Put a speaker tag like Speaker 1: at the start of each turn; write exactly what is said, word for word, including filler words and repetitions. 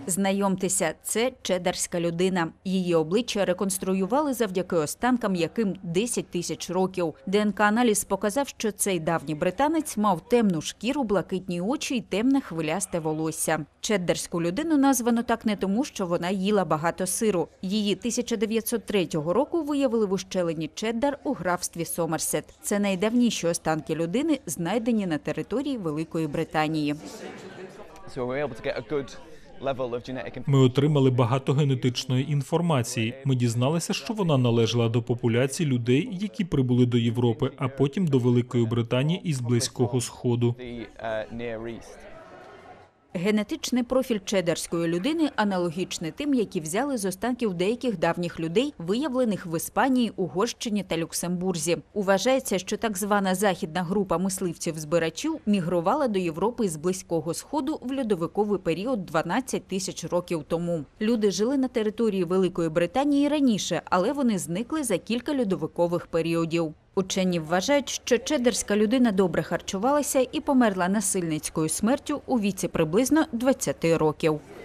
Speaker 1: Знайомтеся, це чеддарська людина. Її обличчя реконструювали завдяки останкам, яким десять тисяч років. ДНК-аналіз показав, що цей давній британець мав темну шкіру, блакитні очі й темне хвилясте волосся. Чеддарську людину названо так не тому, що вона їла багато сиру. Її тисяча дев'ятсот третього року виявили в ущелині Чеддар у графстві Сомерсет. Це найдавніші останки людини, знайдені на території Великої Британії.
Speaker 2: Ми отримали багато генетичної інформації. Ми дізналися, що вона належала до популяції людей, які прибули до Європи, а потім до Великої Британії із Близького Сходу.
Speaker 1: Генетичний профіль чеддарської людини аналогічний тим, які взяли з останків деяких давніх людей, виявлених в Іспанії, Угорщині та Люксембурзі. Вважається, що так звана західна група мисливців-збирачів мігрувала до Європи з Близького Сходу в льодовиковий період дванадцять тисяч років тому. Люди жили на території Великої Британії раніше, але вони зникли за кілька льодовикових періодів. Учені вважають, що чеддарська людина добре харчувалася і померла насильницькою смертю у віці приблизно двадцяти років.